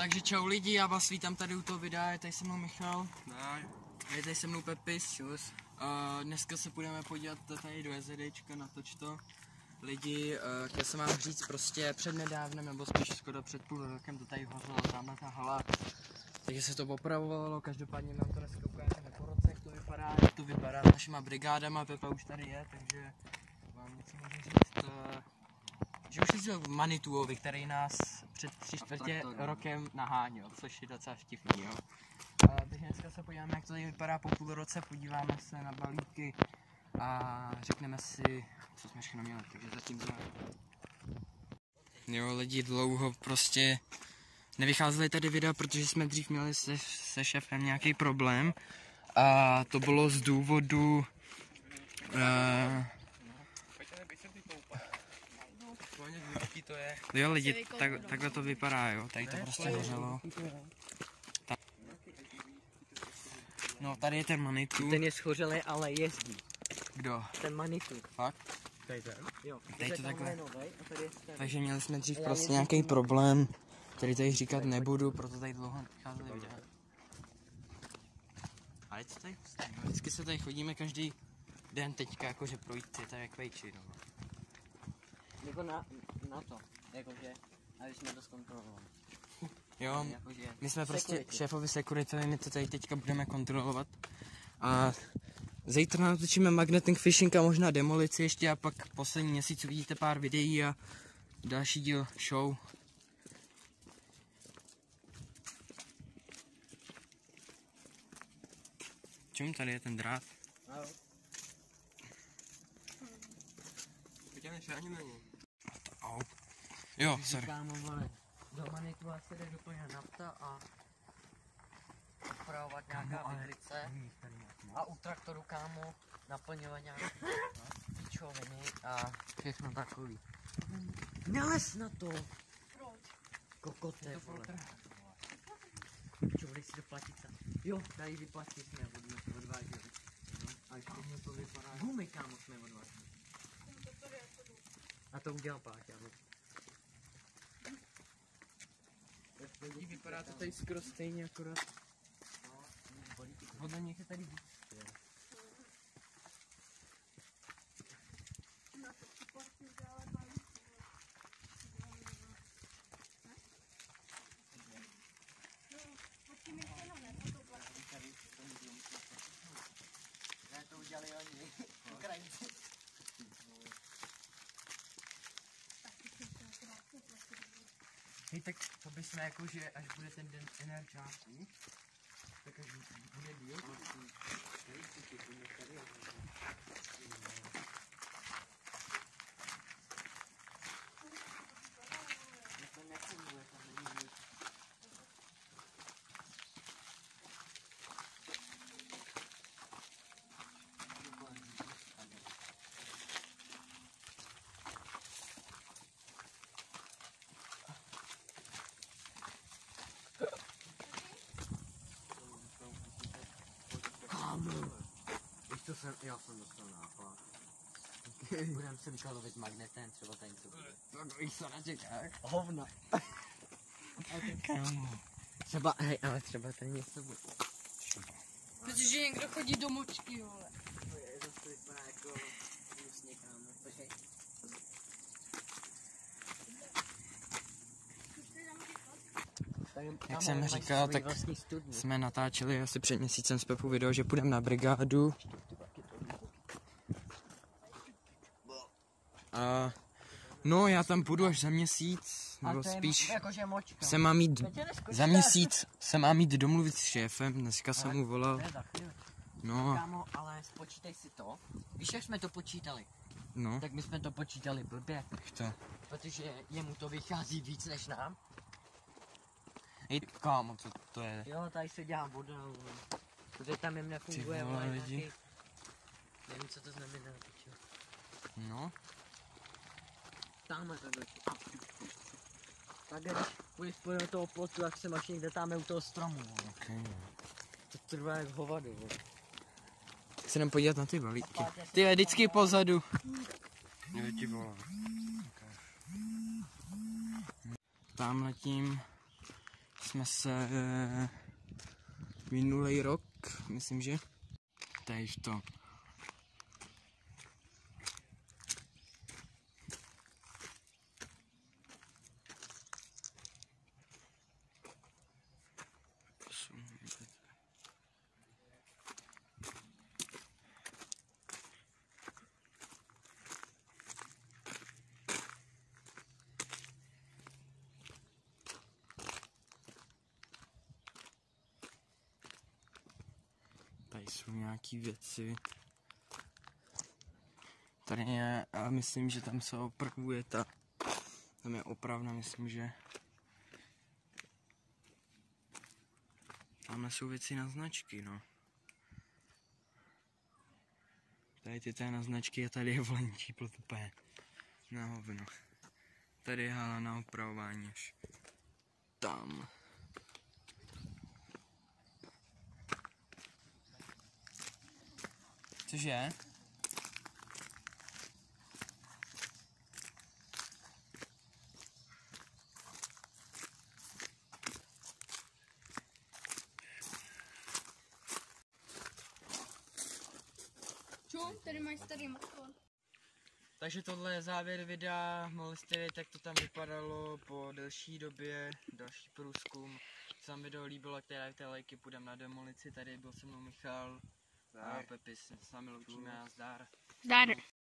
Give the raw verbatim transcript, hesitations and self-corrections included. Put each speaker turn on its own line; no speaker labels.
Takže čau lidi, já vás vítám tady u toho videa, je tady se mnou Michal.
Ne.
Je tady se mnou Pepis.
Čus.
Uh, dneska se budeme podívat tady do JZDčka, natoč to. Lidi, uh, chtěl jsem vám říct prostě před nedávnem, nebo spíš skoro před půl rokem to tady hořelo, tamhle ta hala. Takže se to opravovalo, každopádně nám to dneska ukážeme po roce, jak to vypadá, jak to vypadá s našima brigádama, Pepa už tady je, takže vám něco můžu říct. Uh, že už jezdil v Manituovi, který nás před tři čtvrtě rokem naháněl, což je docela vtipný, jo. Uh, takže dneska se podíváme, jak to tady vypadá po půl roce, podíváme se na balíky a řekneme si, co jsme všechno měli, takže zatím za... Jo, lidi dlouho prostě nevycházely tady videa, protože jsme dřív měli se, se šéfem nějaký problém a to bylo z důvodu uh,
To je.
jo lidi, tak, takhle to vypadá, jo, tady to prostě hořelo. No tady je ten Manitou.
Ten je schořelý, ale jezdí.
Kdo?
Ten Manitou.
Fakt?
Tady ten? Jo.
Tady to takhle.
Novej, a tady je ten.
Takže měli jsme dřív prostě nějaký problém, který tady říkat nebudu, proto tady dlouho nevycházeli videa. A je to tady prostě, no, vždycky se tady chodíme každý den teďka, jakože projít si tady jak vejči, no.
Jako na, na to, jakože, aby jsme to zkontrolovali.
Jo,
Jakože,
my jsme prostě
security.
šéfovi security, my to tady teďka budeme kontrolovat. A zítra natočíme magnetic fishing a možná demolici ještě a pak poslední měsíc uvidíte pár videí a další díl show. Čím tady je ten drát? Au. Jo, sorry.
Kámo, vole, do Manitu se jde doplňat nafta a upravovat nějaká vidlice. A u traktoru, kámo, naplňovat nějaké pičoviny a všechno takový. Nalez na to! Proč? Kokote, vole. Čo, budeš si doplatit tam? Jo, tady vyplatit jsme od, odváželi. A ještě mě to vypadá. Gumy, kámo, jsme odváželi. A to udělám Páťa, no.
Vypadá to tady skoro stejně, akorát podle něch je tady víc.
Ne, to udělali oni, Ukrajinci.
Hej, tak to bychom jakože, až bude ten den energiáků, tak až bude díl.
To jsem, já jsem dostal nápad. Budeme se vykalovit magnetem, třeba tady co bude.
Tak víš co nečekáš?
Hovna.
Kámo.
Třeba, hej, ale třeba tady něco bude.
Protože někdo chodí do močky, vole.
To je, zase vypadá jako hnusně, kámo. Počkej.
Jak jsem říkal, tak jsme natáčeli asi před měsícem s Pepou video, že půjdeme na brigádu. A no, já tam půjdu až za měsíc, nebo spíš
jakože močka.
se mám jít za měsíc, se mám jít domluvit s šéfem, dneska jsem mu volal.
To je za chvíli.
No,
Kámo, ale spočítej si to. Víš, jak jsme to počítali?
no,
Tak my jsme to počítali blbě,
jak to?
protože jemu to vychází víc než nám.
Hej, kámo, co to je?
Jo, tady se dělá voda, vole. Protože tam jim nefunguje,
Ty vole,
vole,
lidi.
nějaký... Nevím, co to znamená, pičo.
No,
Tamhle takhle. Tak když půjdeš do toho plotu, jak se máš někde tam u toho stromu, vole.
okay.
To trvá jak hovado, vole.
Tak se jdem podívat na ty balíky. Ty je vždycky pozadu. Jo, ti vole. Tamhletím jsme se minulý rok, myslím, že tady v to. Tady jsou nějaký věci. Tady je, a myslím, že tam se opravuje ta, tam je opravna, myslím, že tamhle jsou věci na značky, no. Tady ty té na značky a tady je volenčí plot úplně na hovno. Tady je hala na opravování až tam. Cože?
Čo? Tady máš starý motor.
Takže tohle je závěr videa, mohli jste vědět, jak to tam vypadalo po delší době, další průzkum. Co se vám video líbilo, které ty lajky, půjdeme na demolici, tady byl se mnou Michal a Pepis, s námi loučíme a zdar.
Zdar.